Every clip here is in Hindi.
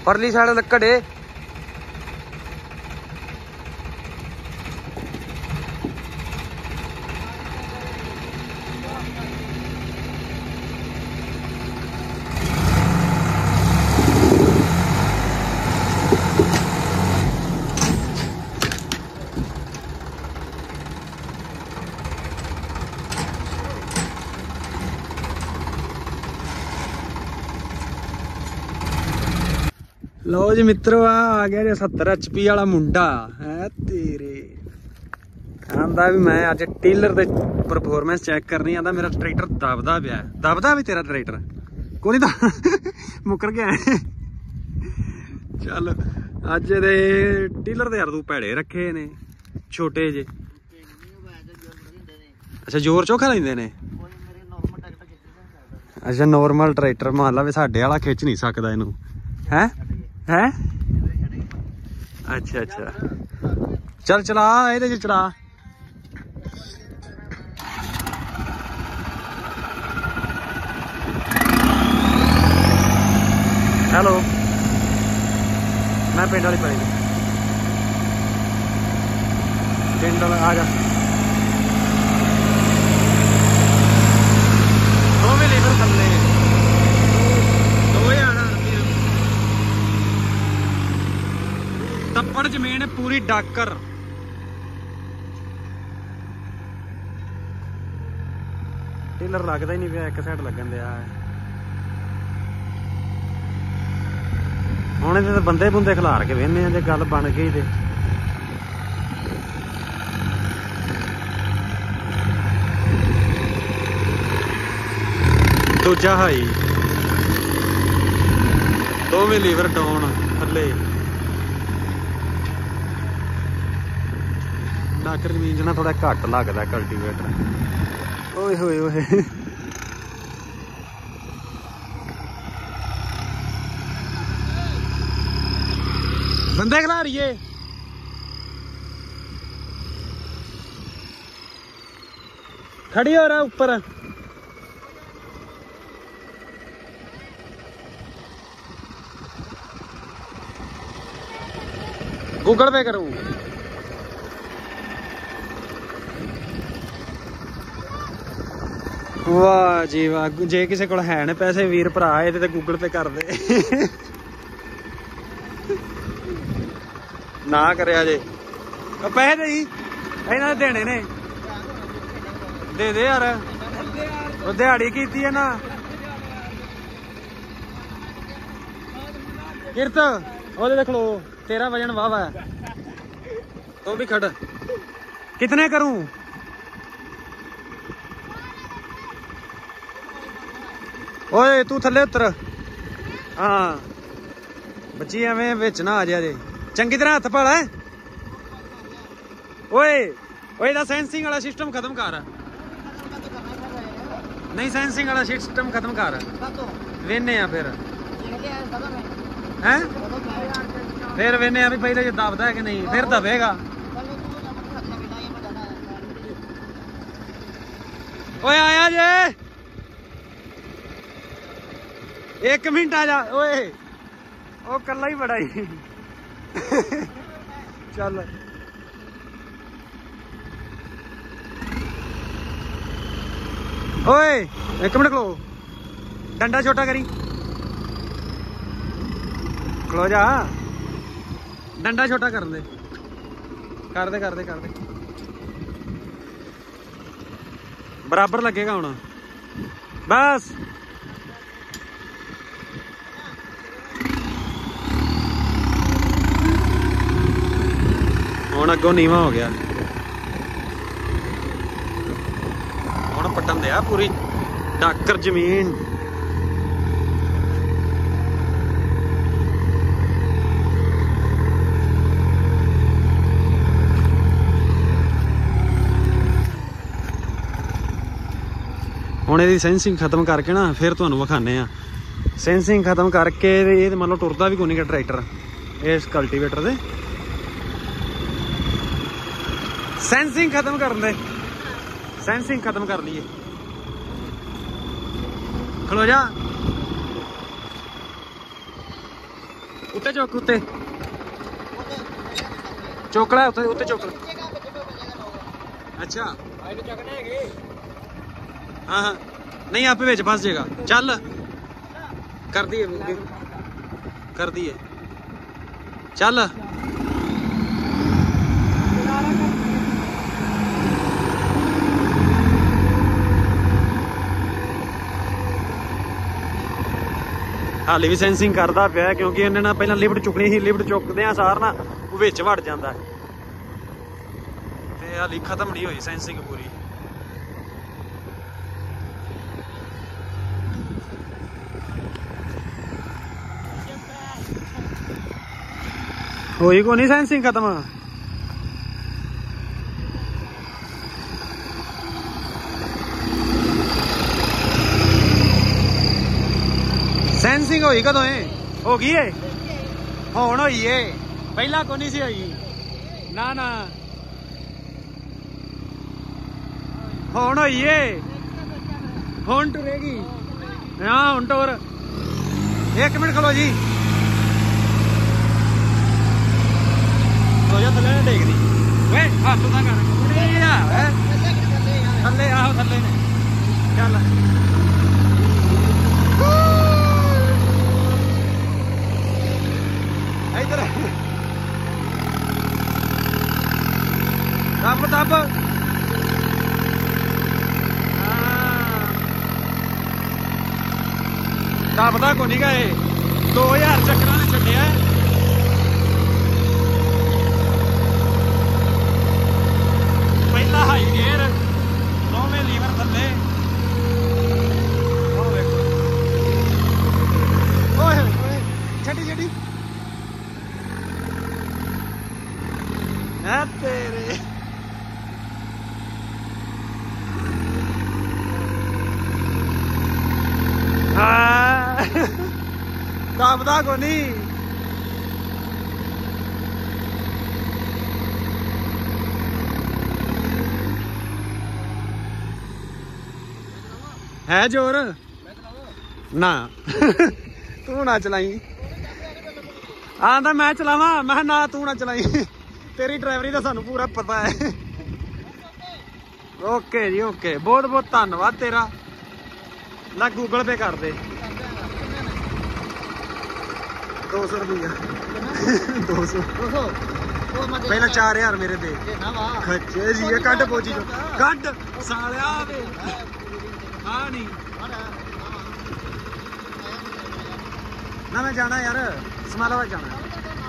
परली साइड घड़े लो जी मित्रों आ गया जी 70 HP वाला मुंडा है तेरे आंदा भी मैं अज टेलर दे परफॉर्मेंस चेक करनी आंदा मेरा ट्रैक्टर दबदा पिया दबदा भी तेरा ट्रैक्टर कोई नहीं मुकर गया चल अज दे टेलर दे यार तू भैड़े रखे ने छोटे जे अच्छा जोर चोखा लेंदे ने अच्छा नॉर्मल ट्रैक्टर मान ला भी साडे वाला खिच नहीं सकदा इनू है हैं अच्छा अच्छा चल चला ये चला हेलो मैं पिंड वाली पड़ी पिंड वाला आ जा तप्पड़ जमीन पूरी डाकर टेलर लगता ही नहीं पिया एक साइड लगन दिया हुण इहदे बंदे बुंदे खिलार के वेहने जे गल बन गई ते दूजा हाई दोवें लीवर डाउन थल्ले डाकर जमीन ना थोड़ा घट लगता कल्टीवेटर ओए होए ओए बंदे खिला रही है खड़ी हो रहा ऊपर गूगल पे करूं वाह जी वाह जे किसी को है ने पैसे वीर भरा ये गूगल पे कर दे ना करे जे पैसे दे इन्होंने देने ने दे दे यार दिहाड़ी की है ना किरत वो खलो तेरा वजन वाह है तो भी खड़ कितने करूं ओए तू थले उतर हाँ बच्ची एवं बिच ना आ जा जे चंगी तरह हथ पाला ओए ओए दा सेंसिंग वाला सिस्टम खत्म कर नहीं सेंसिंग वाला सिस्टम खत्म कर वेने आ फिर वेने आ भी पहले जो दबदा है कि नहीं फिर दबेगा ओए आया जे एक मिनट आ जा ओए ओ कला ही बड़ा ही चल ओए एक मिनट खलो डंडा छोटा करी खलो जा डंडा छोटा कर दे कर दे कर दे कर दे बराबर लगेगा हुण बस हुण अगों नीवा हो गया हुण पट्टन दिया पूरी डाकर जमीन हुण इहदी सेंसिंग खत्म करके ना फिर तुहानूं विखाने आ सेंसिंग खत्म करके ये मतलब टुरदा भी कोई नहीं ट्रैक्टर इस कल्टीवेटर दे सेंसिंग खत्म कर दे सेंसिंग खत्म कर लिए खलो जा उत्ते चुक उत्ते चुक लै उत्ते उत्ते चुक अच्छा हाँ हाँ नहीं आप विच फस जाएगा चल कर दिए चल हाली भी सेंसिंग करता पाया क्योंकि इन्हें ना पहला लिफ्ट चुकनी थी लिफ्ट चुकद सार ना वो विच वड़ जाता है हाली खत्म नहीं हुई सेंसिंग पूरी होई को नहीं सेंसिंग खत्म सेंसिंग होई कदों हो गई है हुण होई है पहला को नहीं सी होई ना ना हुण होई है हुण टुरेगी हाँ हुण टोर 1 मिनट खलो जी थले देखदी वे हाथ ना कर थले आओ थले ने चल इधर दब दब दबदा को नहीं गए 2000 चक्कर ने छड्डिया पहला हाई गेयर दोवें लीवर थले छड़ी छड़ी है तेरे दबदा को नहीं है जोर ना तू ना चलाई आंदा मैं चलावा मैं ना तू ना चलाई तेरी ड्राइवरी का सानू पूरा पता है ओके जी ओके बहुत बहुत धन्यवाद तेरा ला गूगल पे कर दे 200 रुपया 200 पहला 4000 मेरे दे खच्चे जी कट पहुंची जो कट सालिया हाँ नहीं ना मैं जाना यार समालाबाद जाना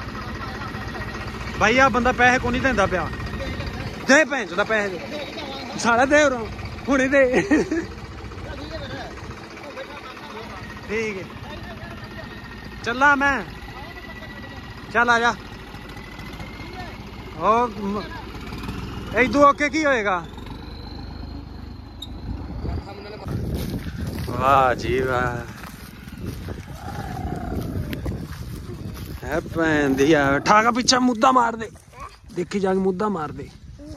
भाई आ बंदा पैसे को नहीं देंदा पिया दे भैन चोदा पैसे सारा दे हुणे दे ठीक है चला मैं चल आ जा एक दो ओके की होएगा वाह जी वाह भैन दिया ठाका पीछा मुद्दा मार दे देखी जाके मुद्दा मार दे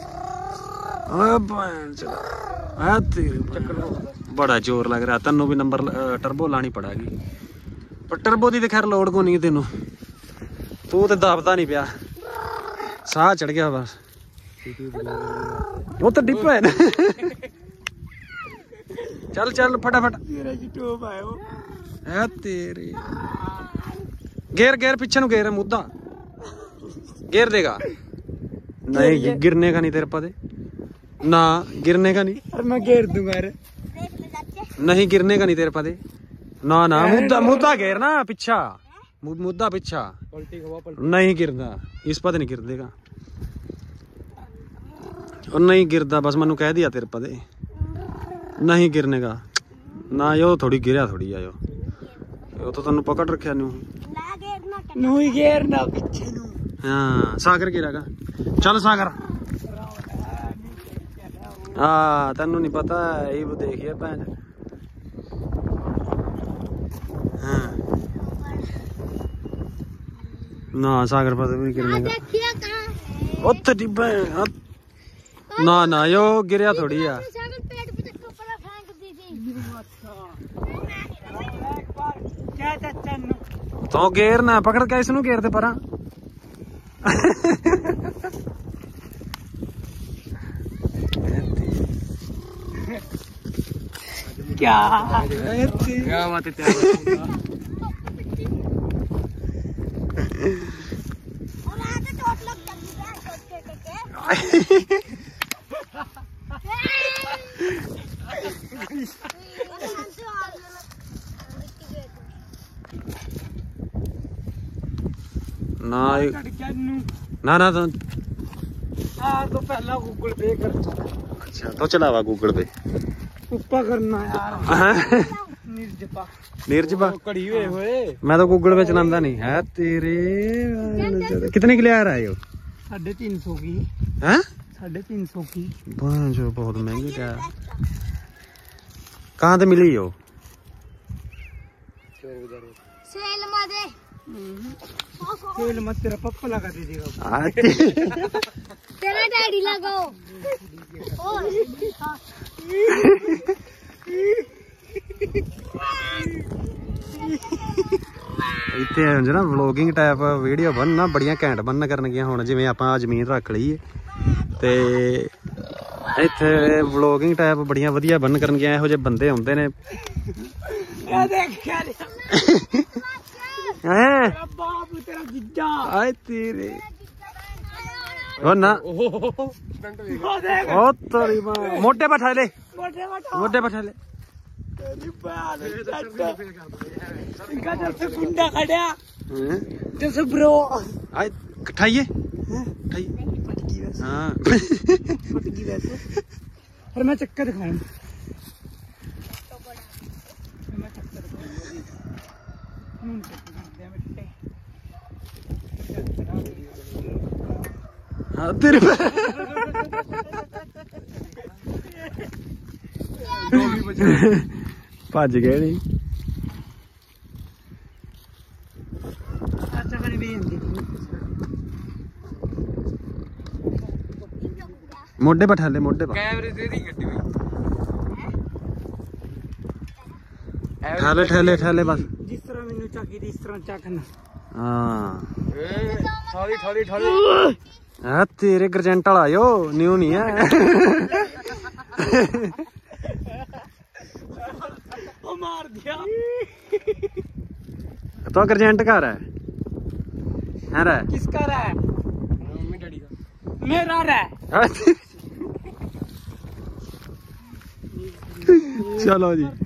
बड़ा जोर लग रहा तेनों भी नंबर टर्बो लानी पड़ेगी पर टर्बो की तो खैर लोड़ को नहीं तेनों तू तो दबदा नहीं पिया साह चढ़ गया बस वो तो डिप है ना चल चल फटाफट तेरे गेर गेर पीछे नु गेर मुद्दा गेर देगा नहीं गिरने का नहीं तेरे पते ना गिरने का नहीं अरे मैं गेर दूंगा अरे नहीं गिरने का नहीं तेरे पते ना ना मुद्दा मुद्दा घेर ना पीछा मुद्दा पीछा नहीं गिरदा इस पते नहीं गिर देगा और नहीं गिरदा बस मैनू कह दिया तेरे पते नहीं गिरने का ना यो थोड़ी गिरा थोड़ी आयो यो तो तेन पकड़ रखा नू ही घेरना पीछे नू हाँ सागर गिरेगा चल सागर हाँ तेन नहीं पता यही वो देखिए भैन हाँ ना सागर पता भी नहीं गिरने का उत्थे डिब्बा ना ना यो गिरिया थोड़ी है तो घेरना पकड़ के इसनू घेर दे परा क्या बात है ना ना तो पहला गूगल पे कर। अच्छा तो चलावा गूगल पे ऊपर करना यार। निर्जपा कड़ी हुए मैं तो गूगल पे चलाता नहीं है तेरे। कितने के लिए आ रहा है 350 की है 350 की जो बहुत महंगी क्या कहाँ से मिली हो सेल मत तेरा पप्पा लगा दीजिएगा। तेरा डैडी लगाओ। ਇੱਥੇ ਨਾ ਵਲੋਗਿੰਗ ਟਾਈਪ ਵੀਡੀਓ ਬਣਨਾ ਬੜੀਆਂ ਘੈਂਟ ਬਣਨ ਕਰਨਗੀਆਂ ਹੁਣ ਜਿਵੇਂ ਆਪਾਂ ਜ਼ਮੀਨ ਰੱਖ ਲਈ ਤੇ ਇੱਥੇ ਵਲੋਗਿੰਗ ਟਾਈਪ ਬੜੀਆਂ ਵਧੀਆ ਬਣਨ ਕਰਨਗੀਆਂ ਇਹੋ ਜਿਹੇ ਬੰਦੇ ਹੁੰਦੇ ਨੇ क्या देख क्या हैं बाप तेरा जिज्जा आए तेरे ओ ना वो देख ओ तेरी मां मोटे बैठा ले मोटे मोटे बैठा ले तेरी बाल इनका जैसे गुंडा खड़ा जैसे ब्रो आए उठाइए उठाइए हां फटकी वैसे और मैं चक्कर दिखाऊं हाँ तेरे भज गए नहीं मोटे बैठा ले मोटे कैमरे दे दी गड्डी में ठहले ठहले ठहले बस जिस तरह मैंने चाकी इस तरह चाकना हाँ थोड़ी थोड़ी थोड़ी हाँ तेरे गरजेंट वाला आयो न्यू नहीं है वो मार दिया तो गरजेंट घर है रे किसका रहा है मम्मी डैडी का मेरा रहा है चलो जी